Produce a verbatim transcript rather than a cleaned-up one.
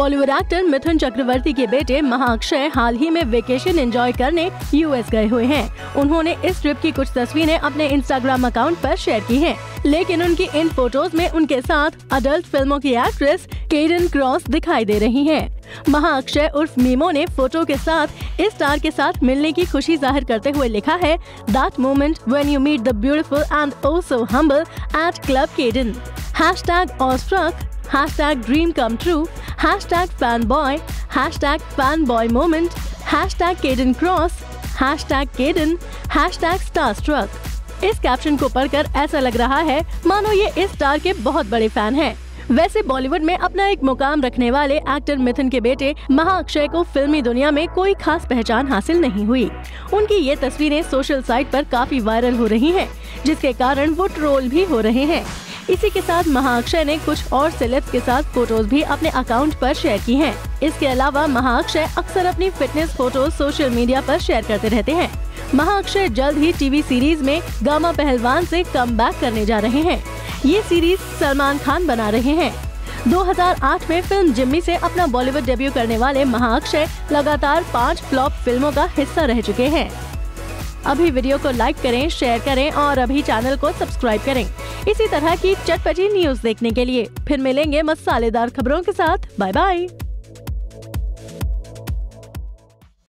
Bollywood actor Mithun Chakraborty के बेटे महाअक्षय हाल ही में वेकेशन एंजॉय करने यूएस गए हुए हैं। उन्होंने इस ट्रिप की कुछ तस्वीरें अपने इंस्टाग्राम अकाउंट पर शेयर की हैं, लेकिन उनकी इन फोटोज में उनके साथ अडल्ट फिल्मों की एक्ट्रेस केडन क्रॉस दिखाई दे रही हैं। महाअक्षय उर्फ मीमो ने फोटो के साथ इस स्टार के साथ मिलने की खुशी जाहिर करते हुए लिखा है, that moment when you meet the beautiful and oh so humble at club Kaden, hashtag awestruck, hashtag dream come true, hashtag fan boy, hashtag fan boy moment, hashtag Kaden cross, hashtag Kaden, hashtag starstruck. इस caption को पढ़कर ऐसा लग रहा है मानो ये इस स्टार के बहुत बड़े फैन हैं। वैसे बॉलीवुड में अपना एक मुकाम रखने वाले एक्टर मिथुन के बेटे महाअक्षय को फिल्मी दुनिया में कोई खास पहचान हासिल नहीं हुई। उनकी ये तस्वीरें सोशल साइट पर काफी वायरल हो रही हैं, जिसके कारण वो ट्रोल भी हो रहे हैं। इसी के साथ महाअक्षय ने कुछ और सेलेब्स के साथ फोटोज भी अपने अकाउंट पर शेयर की हैं। इसके अलावा महाअक्षय अक्सर अपनी फिटनेस फोटोज सोशल मीडिया पर शेयर करते रहते हैं। महाअक्षय जल्द ही टीवी सीरीज में गामा पहलवान से कम बैक करने जा रहे हैं। ये सीरीज सलमान खान बना रहे हैं। दो हज़ार आठ में फिल्म जिम्मी से अपना बॉलीवुड डेब्यू करने वाले महाअक्षय लगातार पाँच फ्लॉप फिल्मों का हिस्सा रह चुके हैं। अभी वीडियो को लाइक करें, शेयर करें और अभी चैनल को सब्सक्राइब करें इसी तरह की चटपटी न्यूज देखने के लिए। फिर मिलेंगे मसालेदार खबरों के साथ। Bye bye.